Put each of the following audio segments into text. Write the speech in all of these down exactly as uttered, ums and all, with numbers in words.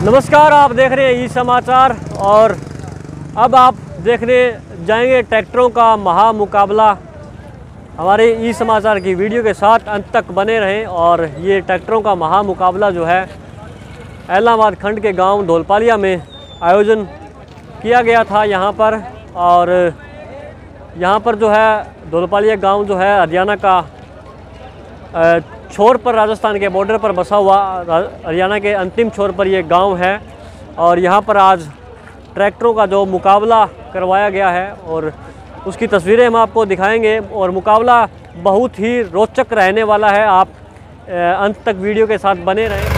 नमस्कार, आप देख रहे हैं ई समाचार और अब आप देखने जाएंगे ट्रैक्टरों का महामुकाबला। हमारे ई समाचार की वीडियो के साथ अंत तक बने रहें। और ये ट्रैक्टरों का महामुकाबला जो है एलनाबाद खंड के गांव धौलपालिया में आयोजन किया गया था यहाँ पर। और यहाँ पर जो है धौलपालिया गांव जो है हरियाणा का छोर पर, राजस्थान के बॉर्डर पर बसा हुआ हरियाणा के अंतिम छोर पर ये गांव है। और यहाँ पर आज ट्रैक्टरों का जो मुकाबला करवाया गया है और उसकी तस्वीरें हम आपको दिखाएंगे। और मुकाबला बहुत ही रोचक रहने वाला है, आप अंत तक वीडियो के साथ बने रहें।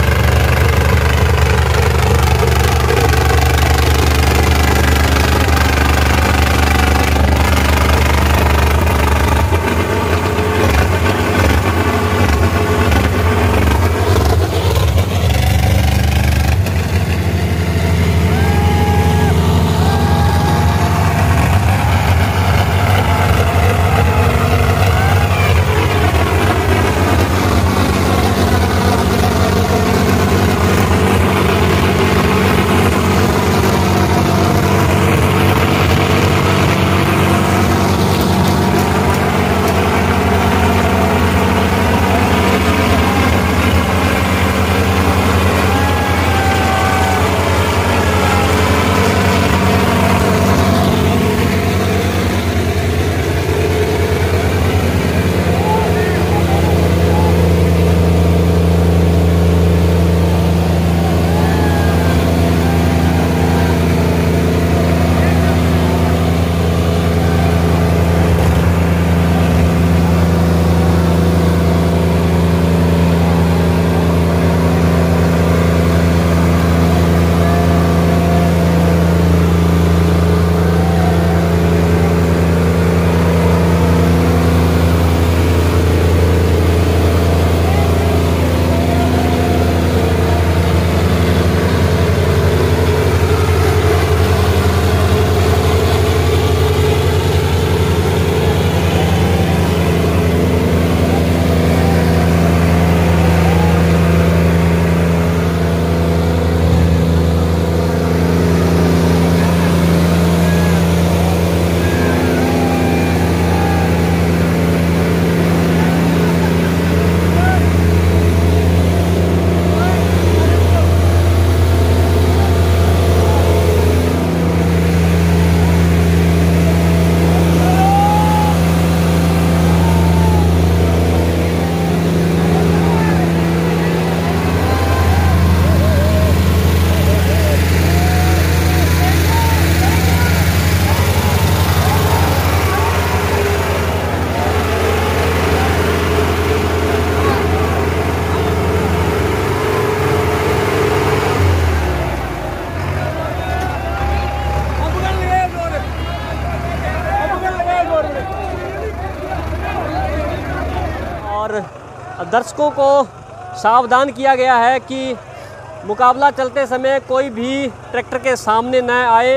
दर्शकों को सावधान किया गया है कि मुकाबला चलते समय कोई भी ट्रैक्टर के सामने न आए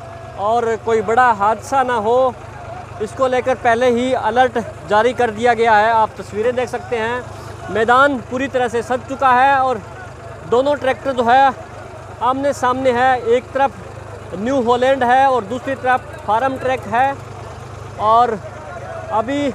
और कोई बड़ा हादसा ना हो, इसको लेकर पहले ही अलर्ट जारी कर दिया गया है। आप तस्वीरें देख सकते हैं, मैदान पूरी तरह से सज चुका है और दोनों ट्रैक्टर जो है आमने सामने है। एक तरफ न्यू हॉलैंड है और दूसरी तरफ फार्म ट्रैक है। और अभी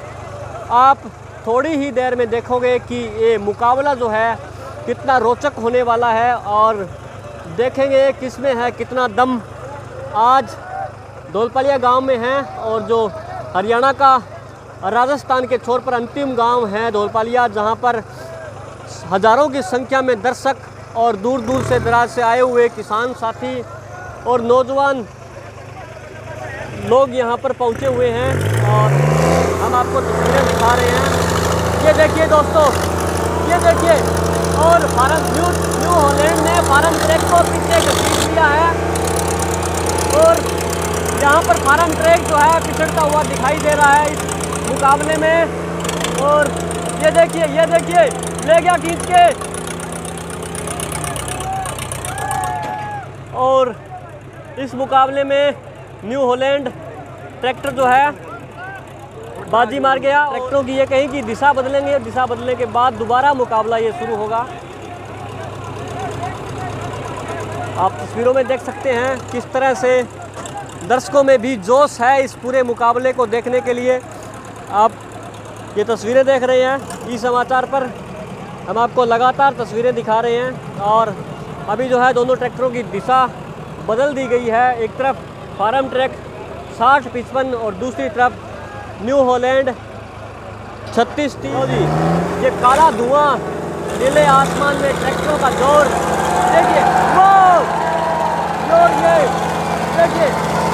आप थोड़ी ही देर में देखोगे कि ये मुकाबला जो है कितना रोचक होने वाला है और देखेंगे किसमें है कितना दम। आज धौलपालिया गांव में है और जो हरियाणा का राजस्थान के छोर पर अंतिम गांव है धौलपालिया, जहां पर हज़ारों की संख्या में दर्शक और दूर दूर से दराज से आए हुए किसान साथी और नौजवान लोग यहां पर पहुंचे हुए हैं। और हम आपको तस्वीरें दिखा रहे हैं, ये देखिए दोस्तों, ये देखिए। और फार्म न्यू न्यू हॉलैंड ने फार्म ट्रैक को पीछे घसीट दिया है और यहाँ पर फार्म ट्रैक जो है पिछड़ता हुआ दिखाई दे रहा है इस मुकाबले में। और ये देखिए, ये देखिए, ले गया खींच के। और इस मुकाबले में न्यू हॉलैंड ट्रैक्टर जो है बाजी मार गया। ट्रैक्टरों की ये कहीं कि दिशा बदलेंगे, दिशा बदलने के बाद दोबारा मुकाबला ये शुरू होगा। तस्वीरों में देख सकते हैं किस तरह से दर्शकों में भी जोश है इस पूरे मुकाबले को देखने के लिए। आप ये तस्वीरें देख रहे हैं ई समाचार पर, हम आपको लगातार तस्वीरें दिखा रहे हैं। और अभी जो है दोनों ट्रैक्टरों की दिशा बदल दी गई है। एक तरफ फार्म ट्रैक साठ पचपन और दूसरी तरफ न्यू हॉलैंड छत्तीस तीस। जी ये काला धुआं, नीले आसमान में ट्रैक्टरों का जोर देखिए, वो जोर ये देखिए।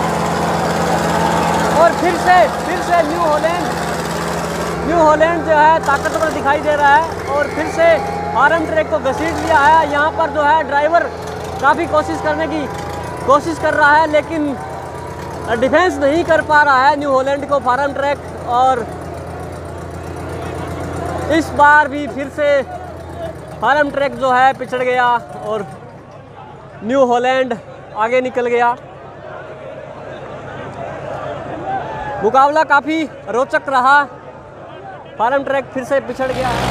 और फिर से फिर से न्यू हॉलैंड न्यू हॉलैंड जो है ताकतवर दिखाई दे रहा है और फिर से फार्म ट्रैक को घसीट लिया है। यहाँ पर जो है ड्राइवर काफ़ी कोशिश करने की कोशिश कर रहा है, लेकिन डिफेंस नहीं कर पा रहा है न्यू हॉलैंड को फार्म ट्रैक। और इस बार भी फिर से फार्म ट्रैक जो है पिछड़ गया और न्यू हॉलैंड आगे निकल गया। मुकाबला काफ़ी रोचक रहा, फार्म ट्रैक फिर से पिछड़ गया है।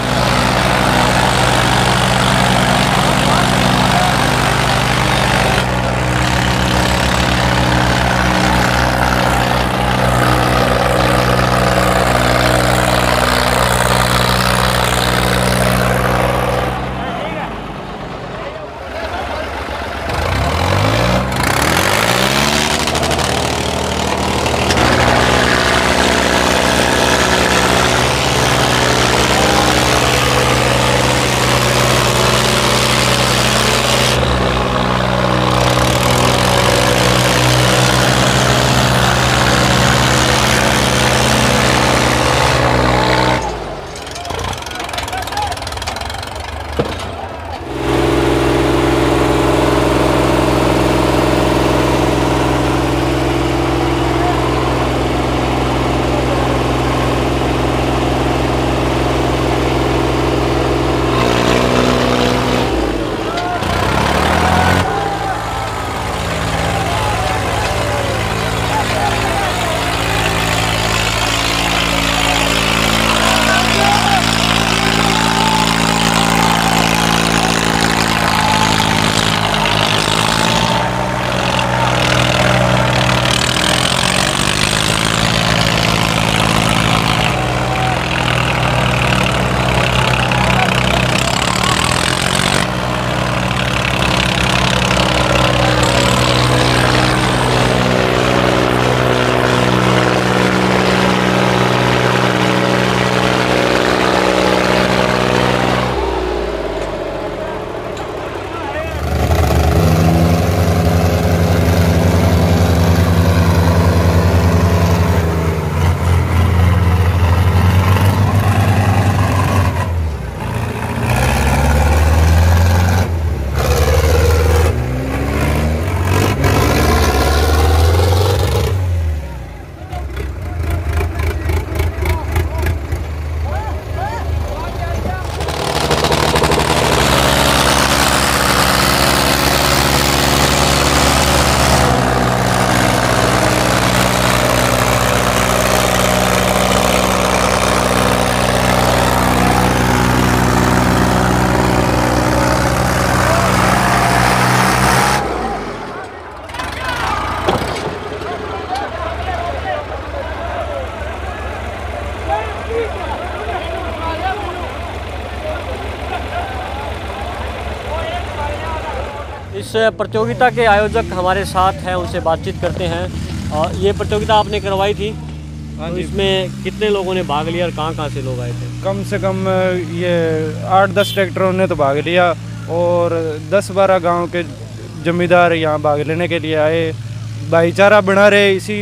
इस प्रतियोगिता के आयोजक हमारे साथ हैं, उनसे बातचीत करते हैं। और ये प्रतियोगिता आपने करवाई थी, तो इसमें कितने लोगों ने भाग लिया और कहाँ कहाँ से लोग आए थे? कम से कम ये आठ दस ट्रैक्टरों ने तो भाग लिया और दस बारह गांव के जमींदार यहाँ भाग लेने के लिए आए, भाईचारा बना रहे। इसी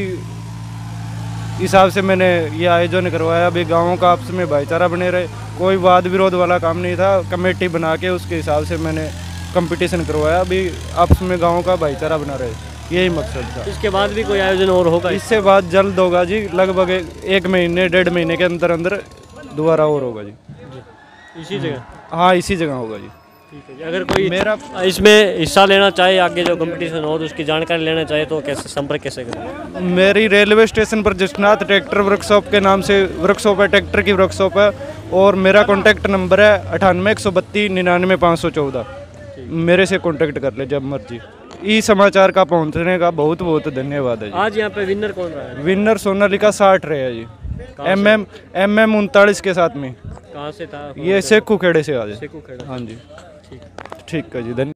हिसाब से मैंने ये आयोजन करवाया। अभी गाँवों का आपस में भाईचारा बने रहे, कोई वाद विरोध वाला काम नहीं था। कमेटी बना के उसके हिसाब से मैंने कंपटीशन करवाया। अभी आपस में गाँव का भाईचारा बना रहे, यही मकसद था। इसके बाद भी कोई आयोजन और होगा? इससे बाद जल्द होगा जी, लगभग एक महीने डेढ़ महीने के अंदर अंदर दोबारा और होगा जी। इसी जगह? हाँ, इसी जगह होगा जी। ठीक है जी। अगर कोई मेरा इसमें हिस्सा लेना चाहे, आगे जो कंपटीशन हो तो उसकी जानकारी लेना चाहे तो कैसे संपर्क कैसे करें? मेरी रेलवे स्टेशन पर जसनाथ ट्रैक्टर वर्कशॉप के नाम से वर्कशॉप है, ट्रैक्टर की वर्कशॉप है। और मेरा कॉन्टैक्ट नंबर है अठानवे एक सौ बत्तीस निन्यानवे पाँच सौ चौदह। मेरे से कॉन्टैक्ट कर ले जब मर्जी। ई समाचार का पहुंचने का बहुत बहुत धन्यवाद है जी। आज यहाँ पे विनर कौन रहा है? विनर सोनालिका साठ रहे है जी, एम एम एम एम उनतालीस के साथ में। कहाँ से था ये सेखू खेड़े से आज। सेकू खेड़ा। हाँ जी, ठीक। ठीक है जी, धन्यवाद।